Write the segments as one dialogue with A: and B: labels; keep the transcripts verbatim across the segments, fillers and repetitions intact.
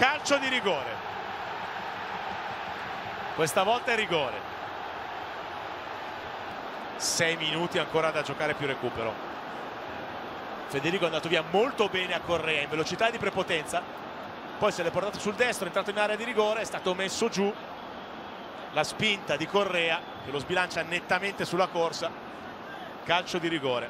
A: calcio di rigore, questa volta è rigore. Sei minuti ancora da giocare più recupero. Federico è andato via molto bene a Correa in velocità e di prepotenza, poi se l'è portato sul destro, è entrato in area di rigore, è stato messo giù. La spinta di Correa che lo sbilancia nettamente sulla corsa. Calcio di rigore.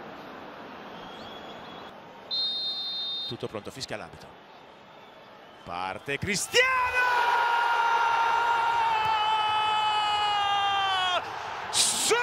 A: Tutto pronto, fischia l'arbitro. Parte Cristiano! Sì!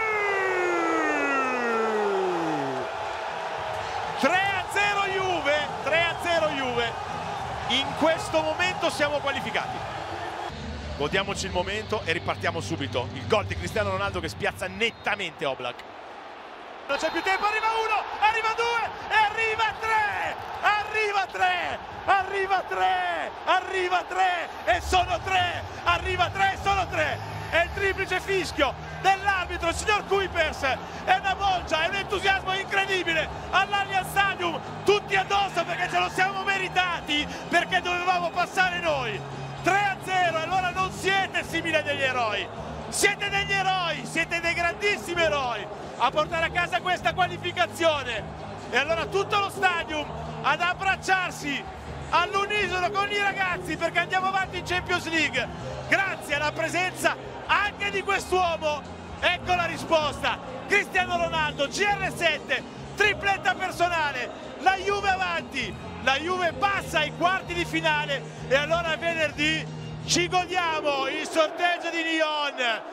A: tre a zero Juve, tre a zero Juve. In questo momento siamo qualificati. Godiamoci il momento e ripartiamo subito. Il gol di Cristiano Ronaldo che spiazza nettamente Oblak. Non c'è più tempo, arriva uno, arriva due e arriva tre! Arriva tre! Arriva tre! Arriva tre! E sono tre! Arriva tre e sono tre! È il triplice fischio dell'arbitro, il signor Kuipers. È una bolgia, è un entusiasmo incredibile all'Allianz Stadium. Tutti addosso perché ce lo siamo meritati, perché dovevamo passare noi. tre a zero, allora non siete simili a degli eroi, siete degli eroi, siete dei grandissimi eroi a portare a casa questa qualificazione. E allora tutto lo stadium ad abbracciarsi all'unisono con i ragazzi perché andiamo avanti in Champions League grazie alla presenza anche di quest'uomo. Ecco la risposta: Cristiano Ronaldo, G R sette, tripletta personale, la Juve avanti, la Juve passa ai quarti di finale e allora venerdì ci godiamo il sorteggio di Lyon.